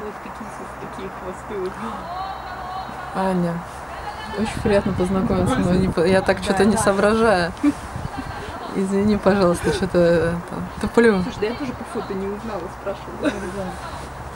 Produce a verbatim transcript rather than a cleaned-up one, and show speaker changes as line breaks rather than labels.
вот такие, такие хвосты.
Аня, очень приятно познакомиться, но не, я так что-то не соображаю. Извини, пожалуйста, что-то туплю.
Слушай, да я тоже по фото не узнала, спрашивала.